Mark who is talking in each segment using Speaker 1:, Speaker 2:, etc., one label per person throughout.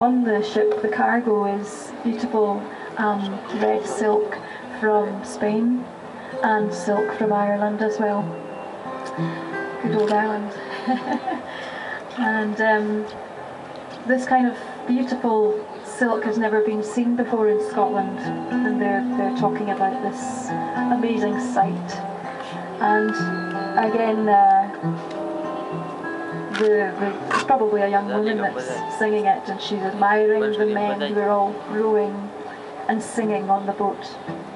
Speaker 1: On the ship, the cargo is beautiful red silk from Spain and silk from Ireland as well. Good old Ireland. And this kind of beautiful silk has never been seen before in Scotland, and they're talking about this amazing sight. And again, there's probably a young woman that's singing it, and she's admiring the men who are all rowing and singing on the boat.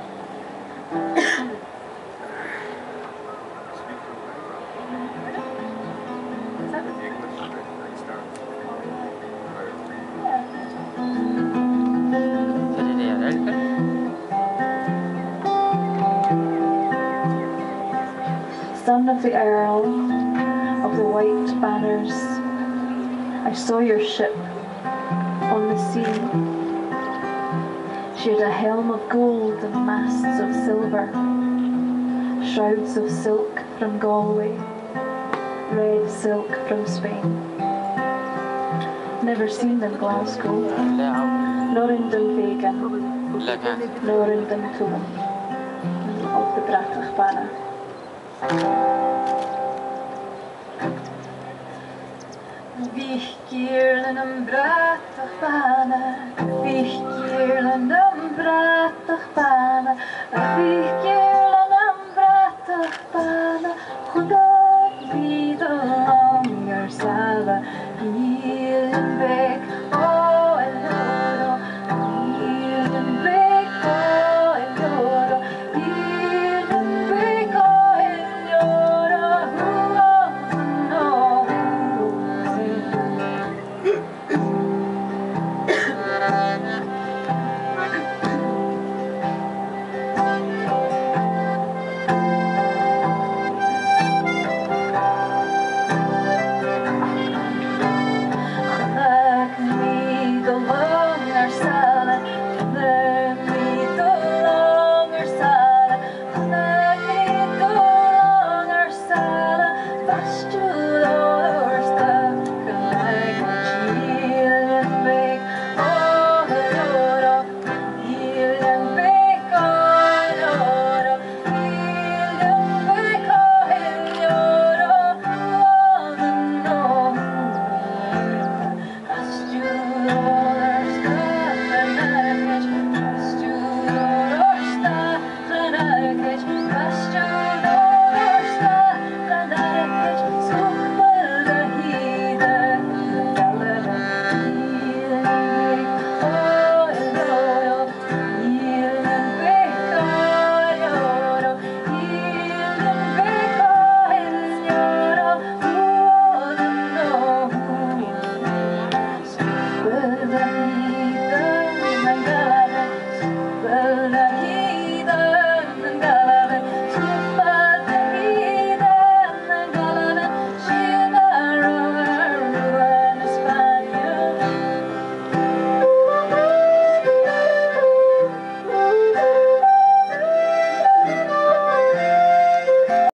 Speaker 1: Son of the Earl of the white banners, I saw your ship on the sea. She had a helm of gold and masts of silver, shrouds of silk from Galway, red silk from Spain. Never seen in Glasgow, nor in Dunvegan, nor in Duntulan, of the Bratach Banna. Vich gear in een Bratach Banna.